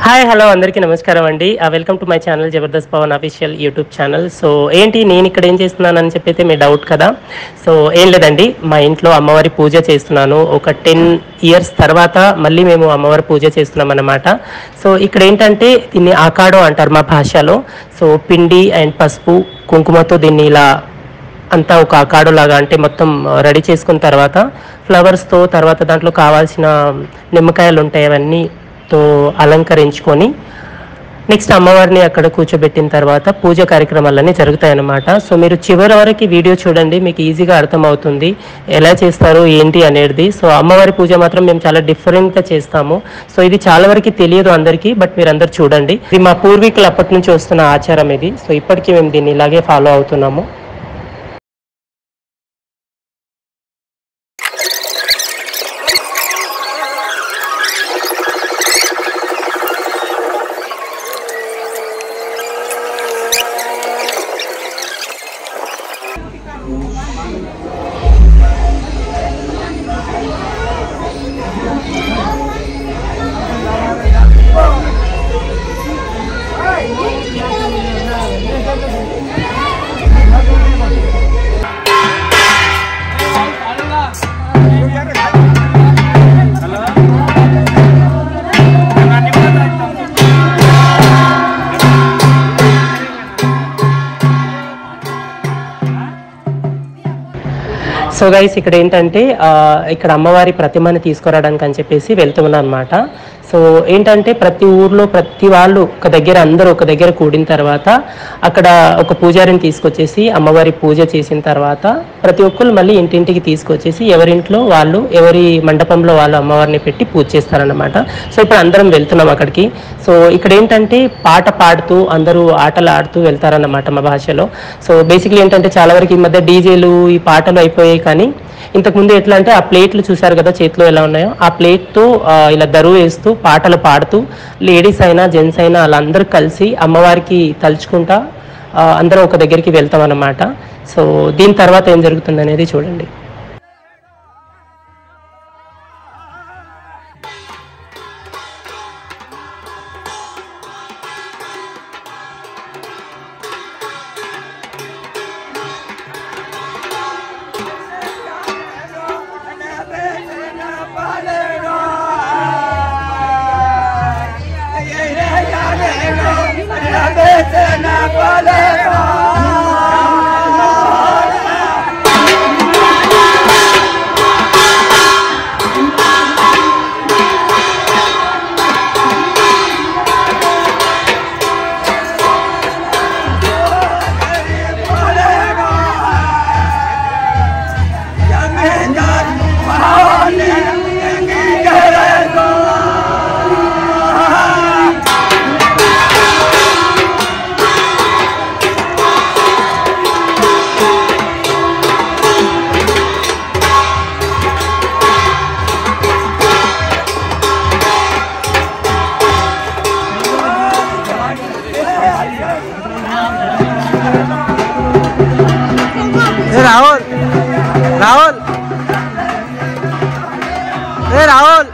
Hi hello అందరికీ నమస్కారం అండి. Welcome to my channel Jabardasth Pavan official YouTube channel. So ఏంటి నేను ఇక్కడ ఏం చేస్తున్నానని చెప్పైతే మీ డౌట్ కదా. సో ఏం లేదండి, మా ఇంట్లో అమ్మవారి పూజ చేస్తున్నాను. ఒక 10 ఇయర్స్ తర్వాత మళ్ళీ మేము అమ్మవారి పూజ చేస్తున్నాం అన్నమాట. సో ఇక్కడ ఏంటంటే దీన్ని ఆకాడో అంటారు మా భాషలో. సో పిండి అండ్ పసుపు కుంకుమతో దీన్ని ఇలా అంతా ఒక ఆకాడో లాగా అంటే మొత్తం రెడీ చేసుకున్న తర్వాత ఫ్లవర్స్తో తర్వాత దాంట్లో కావాల్సిన నిమ్మకాయలు ఉంటాయి అవన్నీ తో అలంకరించుకొని నెక్స్ట్ అమ్మవారిని అక్కడ కూర్చోబెట్టిన తర్వాత పూజ కార్యక్రమాలన్నీ జరుగుతాయి అన్నమాట. సో మీరు చివరి వరకు వీడియో చూడండి, మీకు ఈజీగా అర్థమవుతుంది ఎలా చేస్తారు ఏంటి అనేది. సో అమ్మవారి పూజ మాత్రం మేము చాలా డిఫరెంట్గా చేస్తాము. సో ఇది చాలా వరకు తెలియదు అందరికీ, బట్ మీరు అందరు చూడండి. ఇది మా పూర్వీకులు అప్పటి నుంచి వస్తున్న ఆచారం ఇది. సో ఇప్పటికీ మేము దీన్ని ఇలాగే ఫాలో అవుతున్నాము. సో గైస్ ఇక్కడ ఏంటంటే ఇక్కడ అమ్మవారి ప్రతిమని తీసుకురావడానికి అని చెప్పేసి వెళ్తున్నాను అనమాట. సో ఏంటంటే ప్రతి ఊర్లో ప్రతి వాళ్ళు ఒక దగ్గర అందరూ ఒక దగ్గర కూడిన తర్వాత అక్కడ ఒక పూజారిని తీసుకొచ్చేసి అమ్మవారి పూజ చేసిన తర్వాత ప్రతి ఒక్కరు మళ్ళీ ఇంటింటికి తీసుకొచ్చేసి ఎవరింట్లో వాళ్ళు ఎవరి మండపంలో వాళ్ళు అమ్మవారిని పెట్టి పూజ చేస్తారన్నమాట. సో ఇప్పుడు అందరం వెళ్తున్నాం అక్కడికి. సో ఇక్కడ ఏంటంటే పాట పాడుతూ అందరూ ఆటలు ఆడుతూ వెళ్తారన్నమాట మా భాషలో. సో బేసిక్లీ ఏంటంటే చాలా వరకు ఈ మధ్య డీజేలు ఈ పాటలు అయిపోయాయి, కానీ ఇంతకుముందు ఎట్లా అంటే ఆ ప్లేట్లు చూసారు కదా చేతిలో ఎలా ఉన్నాయో, ఆ ప్లేట్తో ఇలా దరువు వేస్తూ పాటలు పాడుతూ లేడీస్ అయినా జెంట్స్ అయినా వాళ్ళందరూ కలిసి అమ్మవారికి తలుచుకుంటా అందరం ఒక దగ్గరికి వెళ్తాం అన్నమాట. సో దీని తర్వాత ఏం జరుగుతుంది అనేది చూడండి. राहुल राहुल राहुल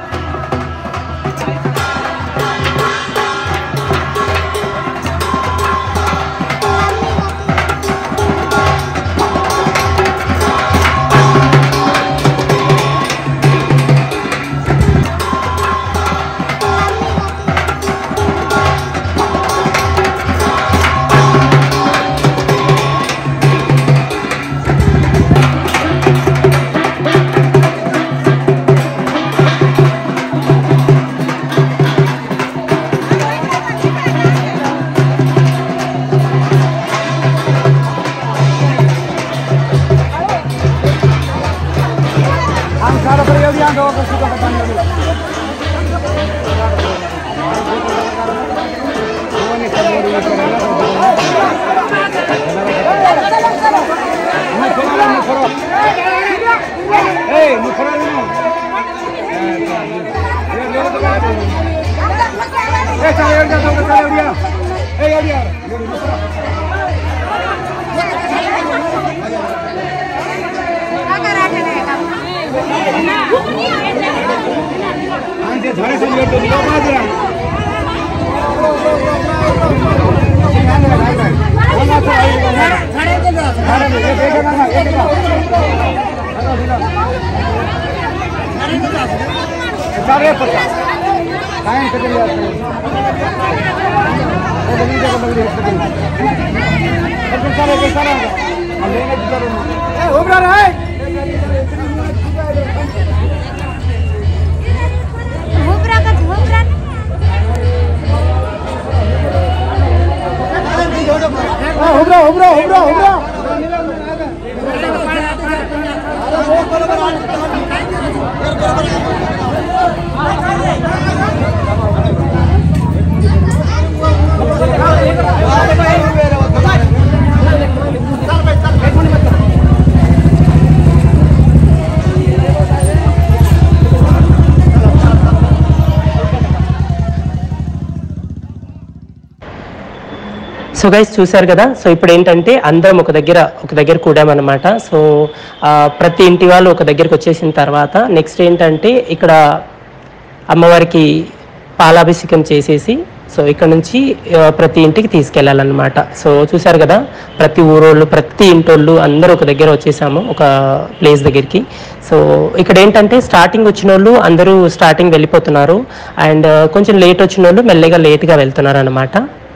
సో గైస్ చూసారు కదా. సో ఇప్పుడు ఏంటంటే అందరం ఒక దగ్గర కూడామన్నమాట. సో ప్రతి ఇంటి వాళ్ళు ఒక దగ్గరికి వచ్చేసిన తర్వాత నెక్స్ట్ ఏంటంటే ఇక్కడ అమ్మవారికి పాలాభిషేకం చేసేసి సో ఇక్కడ నుంచి ప్రతి ఇంటికి తీసుకెళ్ళాలన్నమాట. సో చూసారు కదా, ప్రతి ఊరోళ్ళు ప్రతి ఇంటోళ్ళు అందరూ ఒక దగ్గర వచ్చేసాము ఒక ప్లేస్ దగ్గరికి. సో ఇక్కడ ఏంటంటే స్టార్టింగ్ వచ్చిన వాళ్ళు అందరూ స్టార్టింగ్ వెళ్ళిపోతున్నారు అండ్ కొంచెం లేట్ వచ్చిన వాళ్ళు మెల్లగా లేట్గా వెళ్తున్నారు అన్నమాట.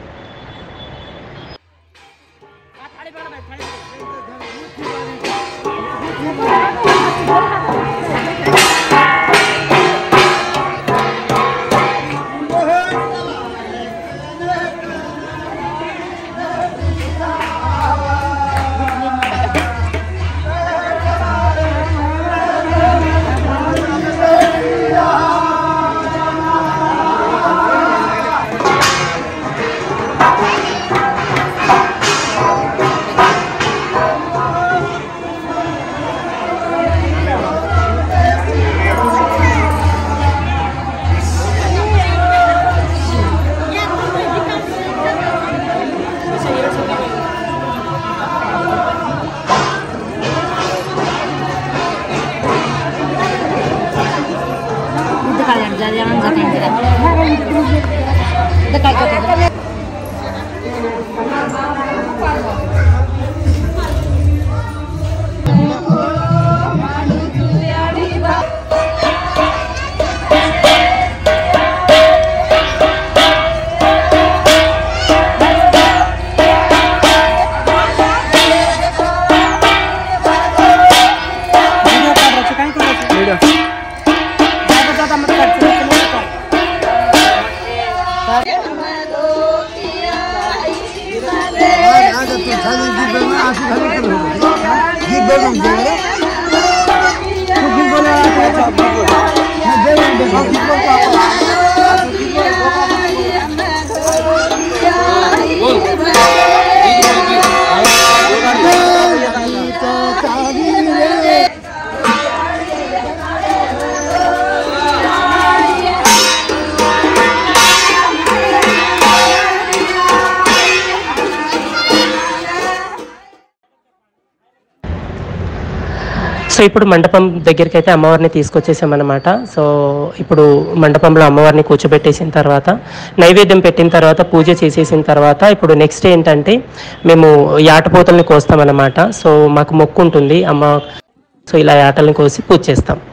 సో ఇప్పుడు మండపం దగ్గరికి అయితే అమ్మవారిని తీసుకొచ్చేసామన్నమాట. సో ఇప్పుడు మండపంలో అమ్మవారిని కూర్చోబెట్టేసిన తర్వాత నైవేద్యం పెట్టిన తర్వాత పూజ చేసేసిన తర్వాత ఇప్పుడు నెక్స్ట్ ఏంటంటే మేము యాటపోతల్ని కోస్తామన్నమాట. సో మాకు మొక్కు ఉంటుంది అమ్మ, సో ఇలా యాటల్ని కోసి పూజ చేస్తాం.